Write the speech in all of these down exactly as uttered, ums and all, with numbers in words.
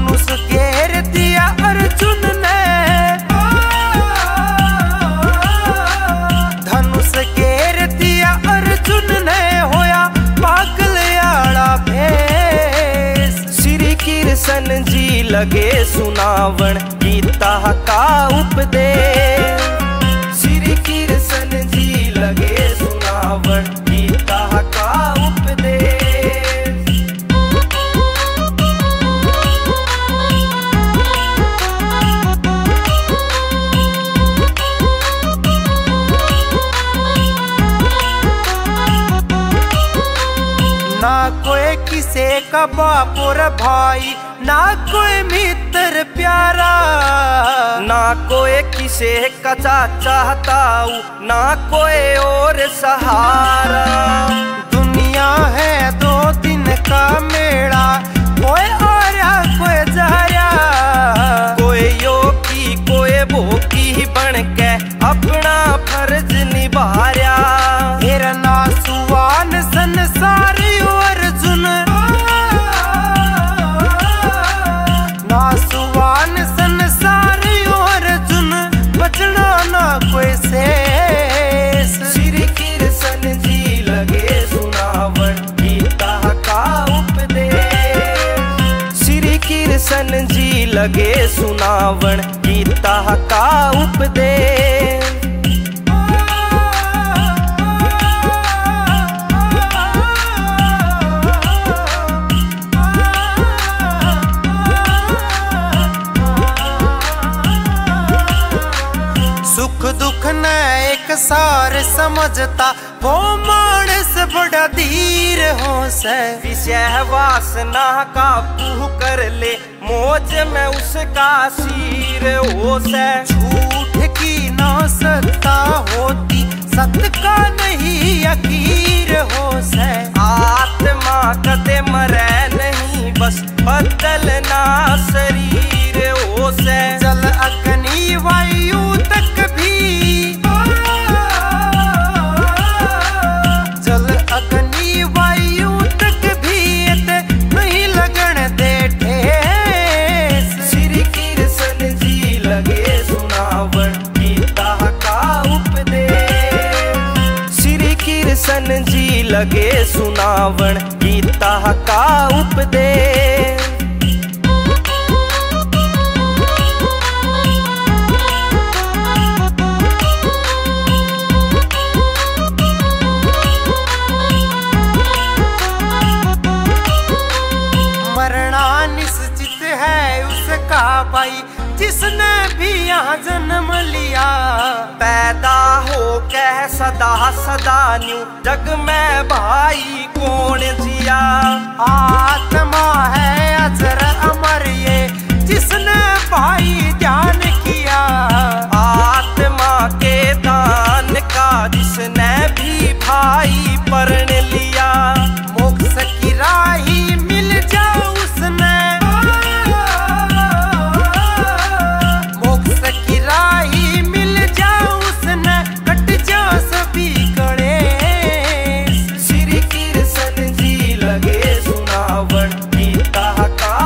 धनुष घेर दिया अर्जुन ने, धनुष घेर दिया अर्जुन ने, होया पागल आड़ा भेष। श्री कृष्ण जी लगे सुनावण गीता का उपदेश, श्री कृष्ण जी लगे सुनावण गीता का उपदेश। ना कोई किसे का बाप और भाई, ना कोई मित्र प्यारा, ना कोई किसे का चाचा ताऊ, ना कोई और सहारा। दुनिया है दो दिन का मेला, कोई आ रहा कोई जा रहा, कोई योगी कोई भोगी बन के अपना फर्ज निभा रहा। तेरा ना सुवान संसार अर्जुन, ना सुवान संसार अर्जुन, बचना ना कोई शेष। श्री कृष्ण जी लगे सुनावण गीता का उपदेश, श्री कृष्ण जी लगे सुनावण गीता का उपदेश। सुख दुख न एक सार समझता, वो मानस बड़ा धीर हो से। विषय वासना का पूह कर ले, मौज में उसका सिर हो से। झूठ की ना सत्ता होती, सत्य का नहीं यकीर हो से। आत्मा कदे मरे नहीं, बस बदलना शरीर हो से। जल अग्नि वायु तक भी, जल अग्नि वायु तक भी नहीं लगन दे ठेस। श्री कृष्ण जी लगे सुनावण गीता का उपदेश, श्री कृष्ण जी लगे सुनावण गीता का उपदेश। निश्चित है उसका भाई, जिसने भी यहाँ जन्म लिया। पैदा हो कह सदा सदा न्यू, जग में भाई कौन जिया। आत्मा है अजर अमर ये, जिसने भाई ध्यान किया। आत्मा के दान का जिसने भी भाई पढ़ लिया। मोक्ष की राही मिल जाओ उसने, मोक्ष की राही मिल जाओ उसने, कट जा सभी कलेश। श्री कृष्ण जी लगे सुनावण गीता का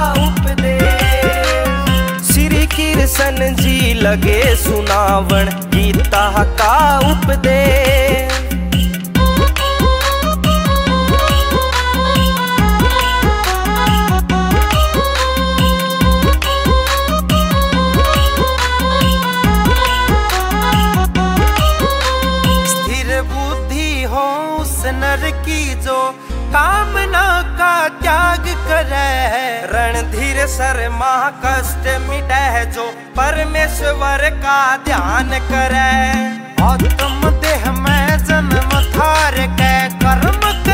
उपदेश, श्री कृष्ण जी लगे सुनावण गीता का उपदेश। नर की जो कामना का त्याग करे, रणधीर शर्मा कष्ट मिटे जो परमेश्वर का ध्यान करे। आत्म देह में जन्म थार के कर्म